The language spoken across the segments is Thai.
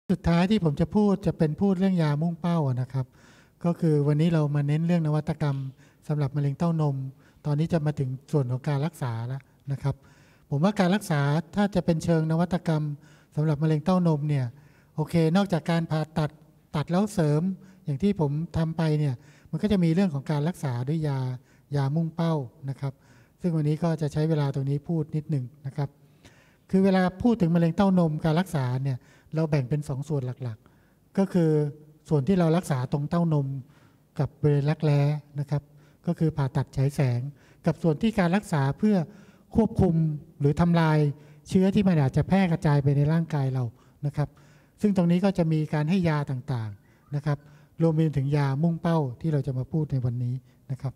สุดท้ายที่ผมจะพูดจะเป็นพูดเรื่องยามุ่งเป้านะครับก็คือวันนี้เรามาเน้นเรื่องนวัตกรรมสำหรับมะเร็งเต้านมตอนนี้จะมาถึงส่วนของการรักษาแล้วนะครับผมว่าการรักษาถ้าจะเป็นเชิงนวัตกรรมสำหรับมะเร็งเต้านมเนี่ยโอเคนอกจากการผ่าตัดแล้วเสริมอย่างที่ผมทำไปเนี่ยมันก็จะมีเรื่องของการรักษาด้วยยามุ่งเป้านะครับซึ่งวันนี้ก็จะใช้เวลาตรงนี้พูดนิดหนึ่งนะครับคือเวลาพูดถึงมะเร็งเต้านมการรักษาเนี่ยเราแบ่งเป็น2 ส่วนหลักๆก็คือส่วนที่เรารักษาตรงเต้านมกับบริเวณรักแร้นะครับก็คือผ่าตัดฉายแสงกับส่วนที่การรักษาเพื่อควบคุมหรือทำลายเชื้อที่มันอาจจะแพร่กระจายไปในร่างกายเรานะครับซึ่งตรงนี้ก็จะมีการให้ยาต่างๆนะครับรวมไปถึงยามุ่งเป้าที่เราจะมาพูดในวันนี้นะครับ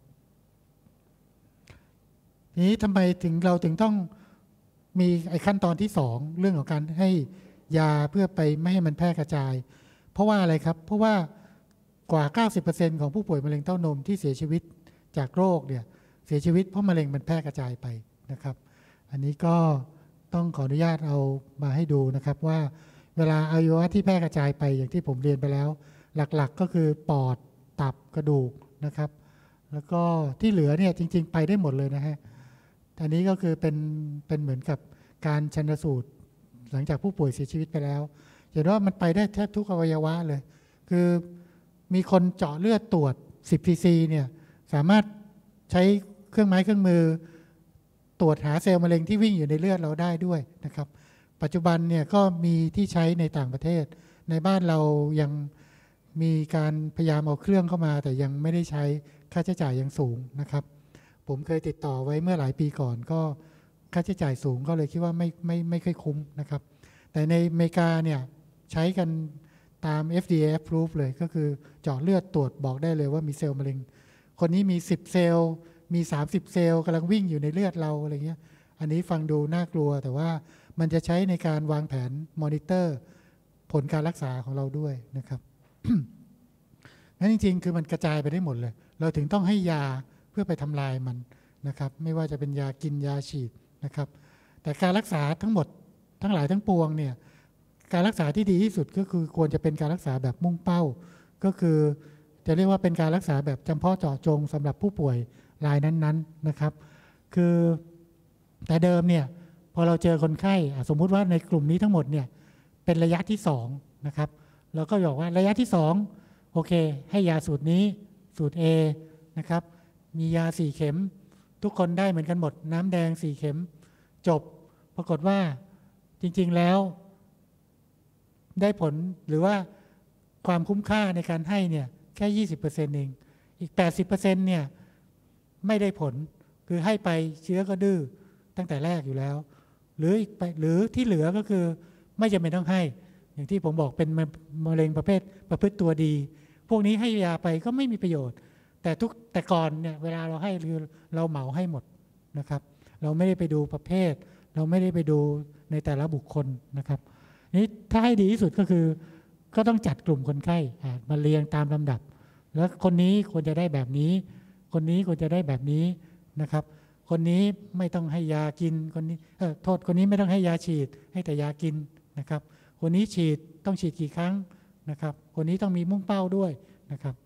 ทีนี้ทำไมเราถึงต้องมีขั้นตอนที่2เรื่องของการให้ยาเพื่อไปไม่ให้มันแพร่กระจายเพราะว่าอะไรครับเพราะว่ากว่า 90% ของผู้ป่วยมะเร็งเต้านมที่เสียชีวิตจากโรคเนี่ยเสียชีวิตเพราะมะเร็งมันแพร่กระจายไปนะครับอันนี้ก็ต้องขออนุญาตเอามาให้ดูนะครับว่าเวลาอวัยวะที่แพร่กระจายไปอย่างที่ผมเรียนไปแล้วหลักๆก็คือปอดตับกระดูกนะครับแล้วก็ที่เหลือเนี่ยจริงๆไปได้หมดเลยนะฮะอันนี้ก็คือเป็นเหมือนกับการชันสูตรหลังจากผู้ป่วยเสียชีวิตไปแล้วเห็นว่ามันไปได้แทบทุกอวัยวะเลยคือมีคนเจาะเลือดตรวจ10 cc เนี่ยสามารถใช้เครื่องไม้เครื่องมือตรวจหาเซลล์มะเร็งที่วิ่งอยู่ในเลือดเราได้ด้วยนะครับปัจจุบันเนี่ยก็มีที่ใช้ในต่างประเทศในบ้านเรายังมีการพยายามเอาเครื่องเข้ามาแต่ยังไม่ได้ใช้ค่าใช้จ่ายยังสูงนะครับผมเคยติดต่อไว้เมื่อหลายปีก่อนก็ค่าใช้จ่ายสูงก็เลยคิดว่าไม่ค่อยคุ้มนะครับแต่ในอเมริกาเนี่ยใช้กันตาม FDA approve เลยก็คือเจาะเลือดตรวจบอกได้เลยว่ามีเซลล์มะเร็งคนนี้มี10เซลล์มี30เซลล์กำลังวิ่งอยู่ในเลือดเราอะไรเงี้ยอันนี้ฟังดูน่ากลัวแต่ว่ามันจะใช้ในการวางแผนมอนิเตอร์ผลการรักษาของเราด้วยนะครับ งั้นจริงๆคือมันกระจายไปได้หมดเลยเราถึงต้องให้ยาเพื่อไปทำลายมันนะครับไม่ว่าจะเป็นยากินยาฉีดนะครับแต่การรักษาทั้งหมดทั้งหลายทั้งปวงเนี่ยการรักษาที่ดีที่สุดก็คือควรจะเป็นการรักษาแบบมุ่งเป้าก็คือจะเรียกว่าเป็นการรักษาแบบจำเพาะเจาะจงสำหรับผู้ป่วยรายนั้นๆนะครับคือแต่เดิมเนี่ยพอเราเจอคนไข้สมมุติว่าในกลุ่มนี้ทั้งหมดเนี่ยเป็นระยะที่2นะครับเราก็บอกว่าระยะที่2โอเคให้ยาสูตรนี้สูตร A นะครับมียา4 เข็มทุกคนได้เหมือนกันหมดน้ำแดง4 เข็มจบปรากฏว่าจริงๆแล้วได้ผลหรือว่าความคุ้มค่าในการให้เนี่ยแค่ 20% เองอีก 80% เนี่ยไม่ได้ผลคือให้ไปเชื้อก็ดื้อตั้งแต่แรกอยู่แล้วหรือที่เหลือก็คือไม่จำเป็นต้องให้อย่างที่ผมบอกเป็นมะเร็งประเภทประพฤติตัวดีพวกนี้ให้ยาไปก็ไม่มีประโยชน์แต่ก่อนเนี่ยเวลาเราให้เราเหมาให้หมดนะครับเราไม่ได้ไปดูประเภทเราไม่ได้ไปดูในแต่ละบุคคลนะครับนี่ถ้าให้ดีที่สุดก็คือก็ต้องจัดกลุ่มคนไข้มาเรียงตามลำดับแล้วคนนี้ควรจะได้แบบนี้คนนี้ควรจะได้แบบนี้นะครับคนนี้ไม่ต้องให้ยากินคนนี้โทษคนนี้ไม่ต้องให้ยาฉีดให้แต่ยากินนะครับคนนี้ฉีดต้องฉีดกี่ครั้งนะครับคนนี้ต้องมีมุ่งเป้าด้วยนะครับ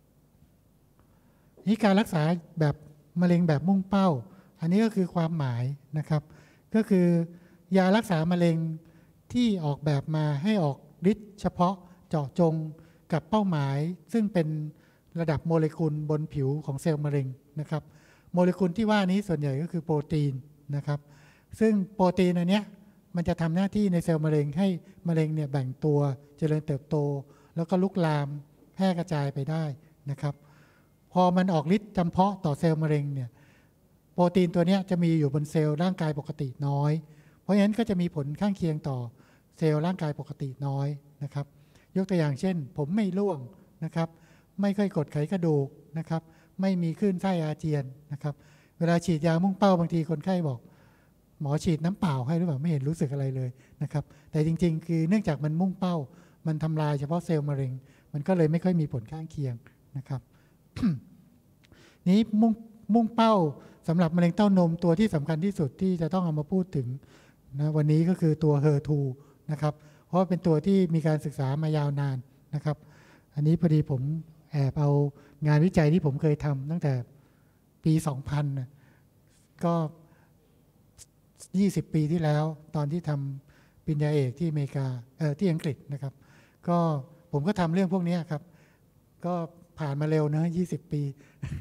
นี่การรักษาแบบมะเร็งแบบมุ่งเป้าอันนี้ก็คือความหมายนะครับก็คือยารักษามะเร็งที่ออกแบบมาให้ออกฤทธิ์เฉพาะเจาะจงกับเป้าหมายซึ่งเป็นระดับโมเลกุลบนผิวของเซลล์มะเร็งนะครับโมเลกุลที่ว่านี้ส่วนใหญ่ก็คือโปรตีนนะครับซึ่งโปรตีนอันเนี้ยมันจะทำหน้าที่ในเซลล์มะเร็งให้มะเร็งเนี่ยแบ่งตัวเจริญเติบโตแล้วก็ลุกลามแพร่กระจายไปได้นะครับพอมันออกฤทธิ์จำเพาะต่อเซลล์มะเร็งเนี่ยโปรตีนตัวนี้จะมีอยู่บนเซลล์ร่างกายปกติน้อยเพราะฉะนั้นก็จะมีผลข้างเคียงต่อเซลล์ร่างกายปกติน้อยนะครับยกตัวอย่างเช่นผมไม่ร่วงนะครับไม่ค่อยกดไขกระดูกนะครับไม่มีคลื่นไส้อาเจียนนะครับเวลาฉีดยามุ่งเป้าบางทีคนไข้บอกหมอฉีดน้ำเปล่าให้หรือเปล่าไม่เห็นรู้สึกอะไรเลยนะครับแต่จริงๆคือเนื่องจากมันมุ่งเป้ามันทำลายเฉพาะเซลล์มะเร็งมันก็เลยไม่ค่อยมีผลข้างเคียงนะครับ นี้มุ่งเป้าสำหรับมะเร็งเต้านมตัวที่สำคัญที่สุดที่จะต้องเอามาพูดถึงนะวันนี้ก็คือตัว HER2 นะครับเพราะเป็นตัวที่มีการศึกษามายาวนานนะครับอันนี้พอดีผมแอบเอางานวิจัยที่ผมเคยทำตั้งแต่ปี 2000นะก็20 ปีที่แล้วตอนที่ทำปริญญาเอกที่อเมริกาที่อังกฤษนะครับก็ผมก็ทำเรื่องพวกนี้ครับก็ผ่านมาเร็วนะ20 ปี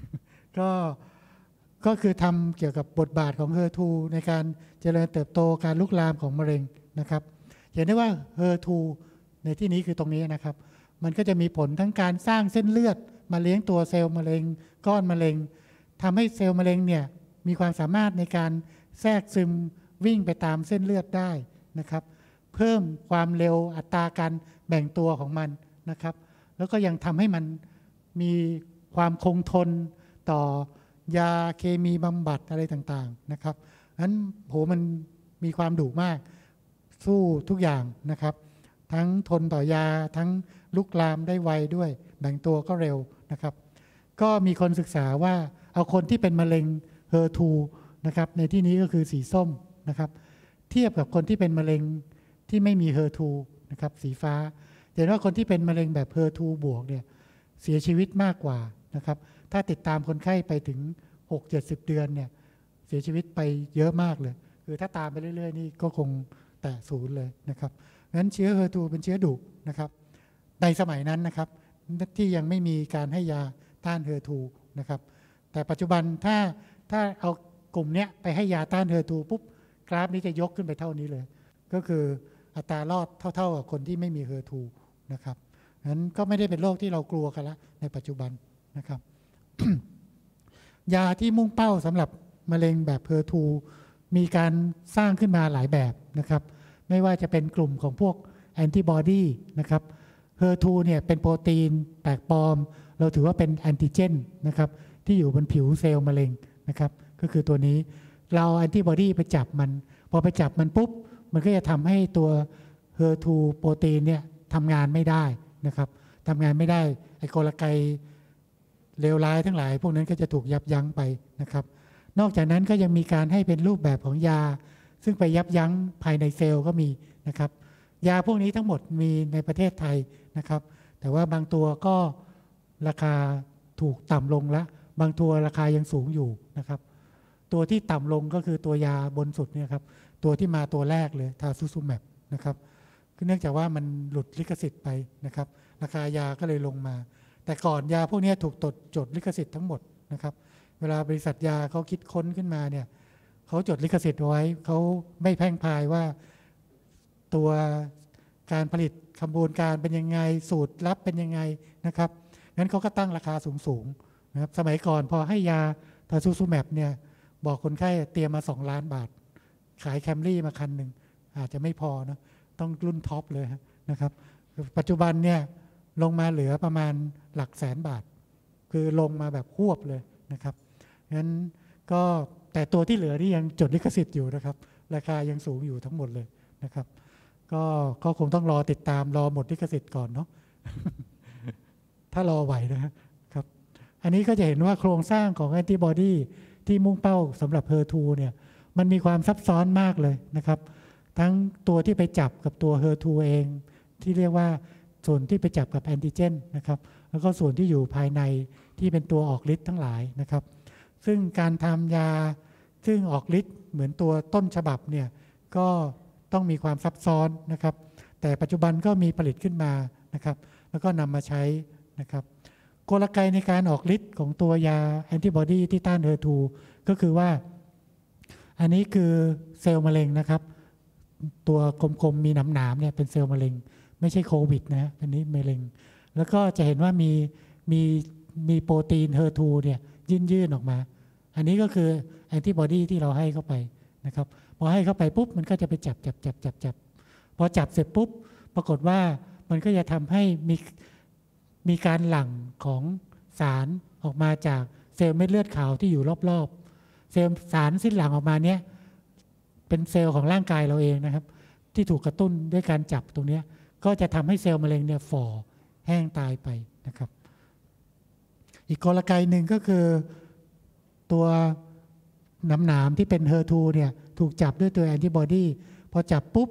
ก็คือทำเกี่ยวกับบทบาทของ HER2 ในการเจริญเติบโตการลุกลามของมะเร็งนะครับเห็นได้ว่า HER2 ในที่นี้คือตรงนี้นะครับมันก็จะมีผลทั้งการสร้างเส้นเลือดมาเลี้ยงตัวเซลล์มะเร็งก้อนมะเร็งทำให้เซลล์มะเร็งเนี่ยมีความสามารถในการแทรกซึมวิ่งไปตามเส้นเลือดได้นะครับเพิ่มความเร็วอัตราการแบ่งตัวของมันนะครับแล้วก็ยังทำให้มันมีความคงทนต่อยาเคมีบำบัดอะไรต่างๆนะครับนั้นโหมันมีความดุมากสู้ทุกอย่างนะครับทั้งทนต่อยาทั้งลุกลามได้ไวด้วยแบ่งตัวก็เร็วนะครับก็มีคนศึกษาว่าเอาคนที่เป็นมะเร็ง HER2 นะครับในที่นี้ก็คือสีส้มนะครับเทียบกับคนที่เป็นมะเร็งที่ไม่มี HER2 นะครับสีฟ้าเห็นว่าคนที่เป็นมะเร็งแบบ HER2 บวกเนี่ยเสียชีวิตมากกว่านะครับถ้าติดตามคนไข้ไปถึง 6-70 เดือนเนี่ยเสียชีวิตไปเยอะมากเลยคือถ้าตามไปเรื่อยๆนี่ก็คงแตะศูนย์เลยนะครับงั้นเชื้อ HER2 เป็นเชื้อดุนะครับในสมัยนั้นนะครับที่ยังไม่มีการให้ยาต้าน HER2 นะครับแต่ปัจจุบันถ้าเอากลุ่มนี้ไปให้ยาต้าน HER2 ปุ๊บกราฟนี้จะยกขึ้นไปเท่านี้เลยก็คืออัตรารอดเท่ากับคนที่ไม่มี HER2 นะครับนั้นก็ไม่ได้เป็นโรคที่เรากลัวกันละในปัจจุบันนะครับ ยาที่มุ่งเป้าสำหรับมะเร็งแบบ HER2 มีการสร้างขึ้นมาหลายแบบนะครับไม่ว่าจะเป็นกลุ่มของพวกแอนติบอดีนะครับ HER2 เนี่ยเป็นโปรตีนแปลกปลอมเราถือว่าเป็นแอนติเจนนะครับที่อยู่บนผิวเซลล์มะเร็งนะครับก็คือตัวนี้เราแอนติบอดีไปจับมันพอไปจับมันปุ๊บมันก็จะทำให้ตัว HER2 โปรตีนเนี่ยทำงานไม่ได้นะครับทำงานไม่ได้ไอ้กลไกเลวร้ายทั้งหลายพวกนั้นก็จะถูกยับยั้งไปนะครับนอกจากนั้นก็ยังมีการให้เป็นรูปแบบของยาซึ่งไปยับยั้งภายในเซลล์ก็มีนะครับยาพวกนี้ทั้งหมดมีในประเทศไทยนะครับแต่ว่าบางตัวก็ราคาถูกต่ำลงแล้วบางตัวราคายังสูงอยู่นะครับตัวที่ต่ำลงก็คือตัวยาบนสุดเนี่ยครับตัวที่มาตัวแรกเลยทาซูซูแมบนะครับเนื่องจากว่ามันหลุดลิขสิทธิ์ไปนะครับราคายาก็เลยลงมาแต่ก่อนยาพวกนี้ถูกจดลิขสิทธิ์ทั้งหมดนะครับเวลาบริษัทยาเขาคิดค้นขึ้นมาเนี่ยเขาจดลิขสิทธิ์ไว้เขาไม่แพร่งพรายว่าตัวการผลิตกระบวนการเป็นยังไงสูตรลับเป็นยังไงนะครับงั้นเขาก็ตั้งราคาสูงนะครับสมัยก่อนพอให้ยาทาซูซูแมบเนี่ยบอกคนไข้เตรียมมา2 ล้านบาทขายแคมรี่มาคันหนึ่งอาจจะไม่พอนะต้องรุ่นท็อปเลยนะครับปัจจุบันเนี่ยลงมาเหลือประมาณหลักแสนบาทคือลงมาแบบควบเลยนะครับงั้นก็แต่ตัวที่เหลือนี่ยังจดลิขสิทธิ์อยู่นะครับราคายังสูงอยู่ทั้งหมดเลยนะครับก็คงต้องรอติดตามรอหมดลิขสิทธิ์ก่อนเนาะ ถ้ารอไหวนะครับอันนี้ก็จะเห็นว่าโครงสร้างของแอนติบอดีที่มุ่งเป้าสำหรับ HER2 เนี่ยมันมีความซับซ้อนมากเลยนะครับทั้งตัวที่ไปจับกับตัว HER2 เองที่เรียกว่าส่วนที่ไปจับกับแอนติเจนนะครับแล้วก็ส่วนที่อยู่ภายในที่เป็นตัวออกฤทธิ์ทั้งหลายนะครับซึ่งการทำยาซึ่งออกฤทธิ์เหมือนตัวต้นฉบับเนี่ยก็ต้องมีความซับซ้อนนะครับแต่ปัจจุบันก็มีผลิตขึ้นมานะครับแล้วก็นำมาใช้นะครับกลไกในการออกฤทธิ์ของตัวยาแอนติบอดีที่ต้าน HER2 ก็คือว่าอันนี้คือเซลล์มะเร็งนะครับตัวกลมๆมีหนามๆเนี่ยเป็นเซลล์มะเร็งไม่ใช่โควิดนะอันนี้มะเร็งแล้วก็จะเห็นว่ามีโปรตีน HER2 เนี่ยยื่นออกมาอันนี้ก็คือแอนติบอดีที่เราให้เข้าไปนะครับพอให้เข้าไปปุ๊บมันก็จะไปจับพอจับเสร็จปุ๊บปรากฏว่ามันก็จะทำให้มีการหลั่งของสารออกมาจากเซลล์เม็ดเลือดขาวที่อยู่รอบๆเซลล์สารสิ้นหลั่งออกมาเนี้ยเป็นเซลล์ของร่างกายเราเองนะครับที่ถูกกระตุ้นด้วยการจับตรงนี้ก็จะทำให้เซลล์มะเร็งเนี่ยฝ่อแห้งตายไปนะครับอีกกลไกหนึ่งก็คือตัวหนามที่เป็น HER2 เนี่ยถูกจับด้วยตัวแอนติบอดีพอจับปุ๊บ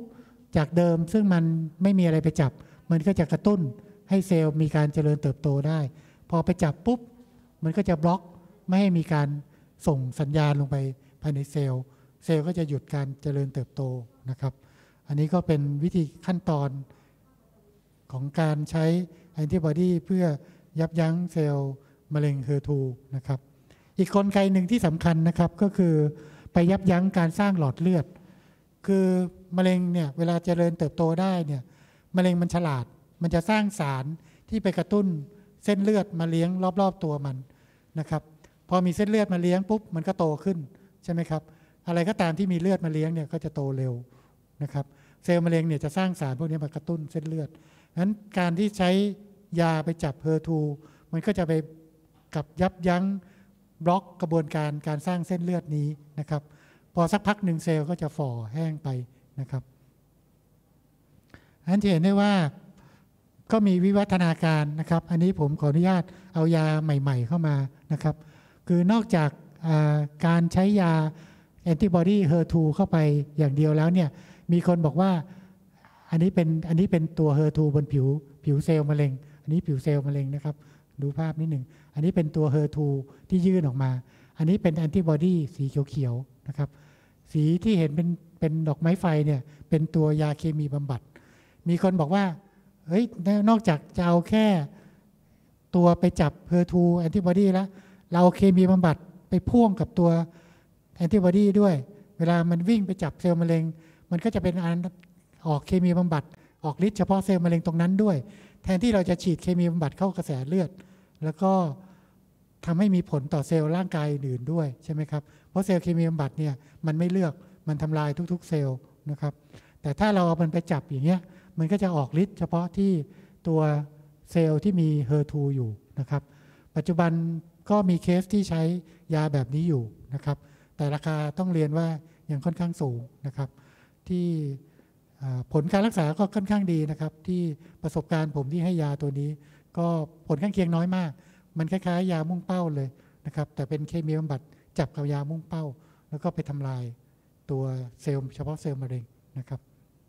จากเดิมซึ่งมันไม่มีอะไรไปจับมันก็จะกระตุ้นให้เซลล์มีการเจริญเติบโตได้พอไปจับปุ๊บมันก็จะบล็อกไม่ให้มีการส่งสัญญาณลงไปภายในเซลล์ก็จะหยุดการเจริญเติบโตนะครับอันนี้ก็เป็นวิธีขั้นตอนของการใช้แอนติบอดีเพื่อยับยั้งเซลล์มะเร็ง HER2 นะครับอีกกลไกหนึ่งที่สำคัญนะครับก็คือไปยับยั้งการสร้างหลอดเลือดคือมะเร็งเนี่ยเวลาเจริญเติบโตได้เนี่ยมะเร็งมันฉลาดมันจะสร้างสารที่ไปกระตุ้นเส้นเลือดมาเลี้ยงรอบๆตัวมันนะครับพอมีเส้นเลือดมาเลี้ยงปุ๊บมันก็โตขึ้นใช่ไหมครับอะไรก็ตามที่มีเลือดมาเลี้ยงเนี่ยก็จะโตเร็วนะครับเซลล์มะเร็งเนี่ยจะสร้างสารพวกนี้มากระตุ้นเส้นเลือดงั้นการที่ใช้ยาไปจับ HER2 มันก็จะไปกับยับยั้งบล็อกกระบวนการสร้างเส้นเลือดนี้นะครับพอสักพักหนึ่งเซลล์ก็จะฝ่อแห้งไปนะครับอันที่เห็นได้ว่าก็มีวิวัฒนาการนะครับอันนี้ผมขออนุญาตเอายาใหม่ๆเข้ามานะครับคือนอกจากการใช้ยาแอนติบอดี HER2 เข้าไปอย่างเดียวแล้วเนี่ยมีคนบอกว่าอันนี้เป็นตัว HER2 บนผิวเซลล์มะเร็งอันนี้ผิวเซลล์มะเร็งนะครับดูภาพนิดหนึ่งอันนี้เป็นตัว HER2 ที่ยื่นออกมาอันนี้เป็นแอนติบอดีสีเขียวๆนะครับสีที่เห็นเป็นดอกไม้ไฟเนี่ยเป็นตัวยาเคมีบำบัดมีคนบอกว่าเฮ้ยนอกจากจะเอาแค่ตัวไปจับ HER2 แอนติบอดีแล้วเราเคมีบำบัดไปพ่วงกับตัวแอนติบอดีด้วยเวลามันวิ่งไปจับเซลล์มะเร็งมันก็จะเป็นอันออกเคมีบำบัดออกฤทธิ์เฉพาะเซลล์มะเร็งตรงนั้นด้วยแทนที่เราจะฉีดเคมีบำบัดเข้ากระแสเลือดแล้วก็ทำให้มีผลต่อเซลล์ร่างกายอื่นด้วยใช่ไหมครับเพราะเซลล์เคมีบำบัดเนี่ยมันไม่เลือกมันทำลายทุกๆเซลล์นะครับแต่ถ้าเราเอามันไปจับอย่างเงี้ยมันก็จะออกฤทธิ์เฉพาะที่ตัวเซลล์ที่มี HER2 อยู่นะครับปัจจุบันก็มีเคสที่ใช้ยาแบบนี้อยู่นะครับแต่ราคาต้องเรียนว่ายังค่อนข้างสูงนะครับที่ผลการรักษาก็ค่อนข้างดีนะครับที่ประสบการณ์ผมที่ให้ยาตัวนี้ก็ผลข้างเคียงน้อยมากมันคล้ายๆยามุ่งเป้าเลยนะครับแต่เป็นเคมีบำบัดจับกับยามุ่งเป้าแล้วก็ไปทำลายตัวเซลล์เฉพาะเซลล์มะเร็งนะครับ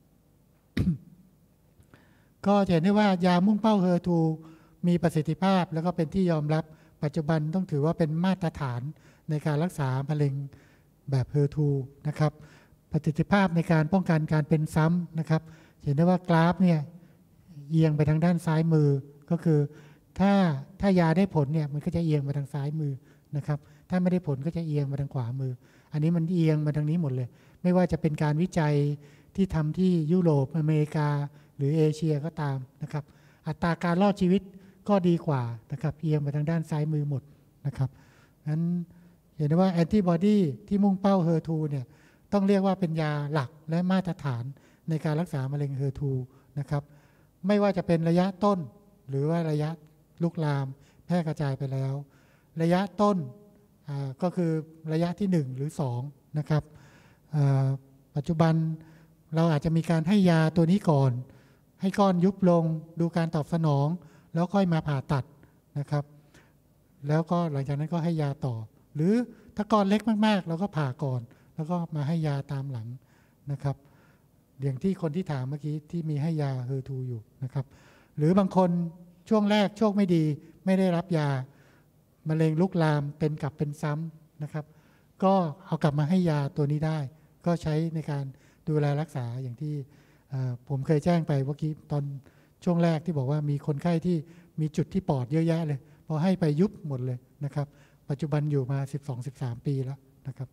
ก็จะเห็นได้ว่ายามุ่งเป้า HER2 มีประสิทธิภาพแล้วก็เป็นที่ยอมรับปัจจุบันต้องถือว่าเป็นมาตรฐานในการรักษามะเร็งแบบ HER2 นะครับประสิทธิภาพในการป้องกันการเป็นซ้ำนะครับเห็นได้ว่ากราฟเนี่ยเอียงไปทางด้านซ้ายมือก็คือถ้ายาได้ผลเนี่ยมันก็จะเอียงมาทางซ้ายมือนะครับถ้าไม่ได้ผลก็จะเอียงมาทางขวามืออันนี้มันเอียงมาทางนี้หมดเลยไม่ว่าจะเป็นการวิจัยที่ทำที่ยุโรปอเมริกาหรือเอเชียก็ตามนะครับอัตราการรอดชีวิตก็ดีกว่านะครับเอียงไปทางด้านซ้ายมือหมดนะครับงั้นเห็นได้ว่าแอนติบอดีที่มุ่งเป้า HER2 เนี่ยต้องเรียกว่าเป็นยาหลักและมาตรฐานในการรักษามะเร็ง HER2 นะครับไม่ว่าจะเป็นระยะต้นหรือว่าระยะลุกลามแพร่กระจายไปแล้วระยะต้นก็คือระยะที่1หรือ2นะครับปัจจุบันเราอาจจะมีการให้ยาตัวนี้ก่อนให้ก้อนยุบลงดูการตอบสนองแล้วค่อยมาผ่าตัดนะครับแล้วก็หลังจากนั้นก็ให้ยาต่อหรือถ้าก้อนเล็กมากๆเราก็ผ่าก่อนแล้วก็มาให้ยาตามหลังนะครับอย่างที่คนที่ถามเมื่อกี้ที่มีให้ยา HER2 อยู่นะครับหรือบางคนช่วงแรกโชคไม่ดีไม่ได้รับยามะเร็งลุกลามเป็นกลับเป็นซ้ำนะครับก็เอากลับมาให้ยาตัวนี้ได้ก็ใช้ในการดูแลรักษาอย่างที่ผมเคยแจ้งไปเมื่อกี้ตอนช่วงแรกที่บอกว่ามีคนไข้ที่มีจุดที่ปอดเยอะแยะเลยพอให้ไปยุบหมดเลยนะครับปัจจุบันอยู่มา 12-13 ปีแล้วนะครับ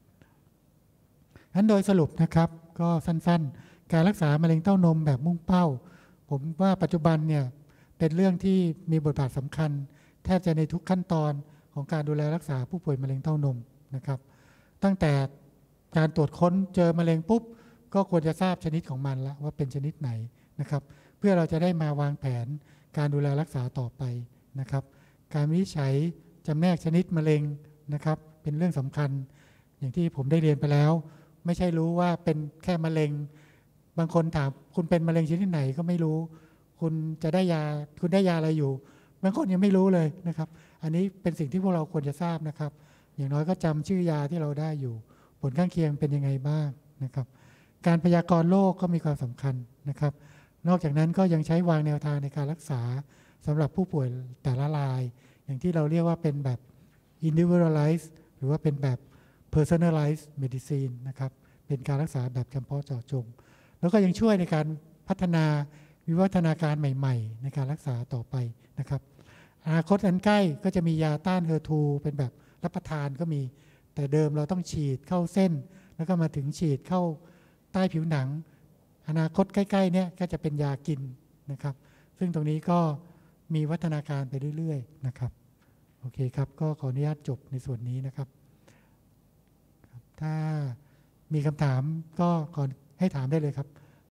นั้นโดยสรุปนะครับก็สั้นๆการรักษามะเร็งเต้านมแบบมุ่งเป้าผมว่าปัจจุบันเนี่ยเป็นเรื่องที่มีบทบาทสำคัญแทบจะในทุกขั้นตอนของการดูแลรักษาผู้ป่วยมะเร็งเต้านมนะครับตั้งแต่การตรวจค้นเจอมะเร็งปุ๊บก็ควรจะทราบชนิดของมันแล้วว่าเป็นชนิดไหนนะครับเพื่อเราจะได้มาวางแผนการดูแลรักษาต่อไปนะครับการวินิจฉัยจำแนกชนิดมะเร็งนะครับเป็นเรื่องสำคัญอย่างที่ผมได้เรียนไปแล้วไม่ใช่รู้ว่าเป็นแค่มะเร็งบางคนถามคุณเป็นมะเร็งชนิดไหนก็ไม่รู้คุณจะได้ยาคุณได้ยาอะไรอยู่บางคนยังไม่รู้เลยนะครับอันนี้เป็นสิ่งที่พวกเราควรจะทราบนะครับอย่างน้อยก็จำชื่อยาที่เราได้อยู่ผลข้างเคียงเป็นยังไงบ้างนะครับการพยากรณ์โรคก็มีความสำคัญนะครับนอกจากนั้นก็ยังใช้วางแนวทางในการรักษาสำหรับผู้ป่วยแต่ละรายอย่างที่เราเรียกว่าเป็นแบบ individualized หรือว่าเป็นแบบ personalized medicine นะครับเป็นการรักษาแบบเฉพาะเจาะจงแล้วก็ยังช่วยในการพัฒนาวิวัฒนาการใหม่ๆในการรักษาต่อไปนะครับอนาคตอันใกล้ก็จะมียาต้านHER2เป็นแบบรับประทานก็มีแต่เดิมเราต้องฉีดเข้าเส้นแล้วก็มาถึงฉีดเข้าใต้ผิวหนังอนาคตใกล้ๆเนี่ยก็จะเป็นยากินนะครับซึ่งตรงนี้ก็มีวัฒนาการไปเรื่อยๆนะครับโอเคครับก็ขออนุญาตจบในส่วนนี้นะครับถ้ามีคำถามก็ขอให้ถามได้เลยครับ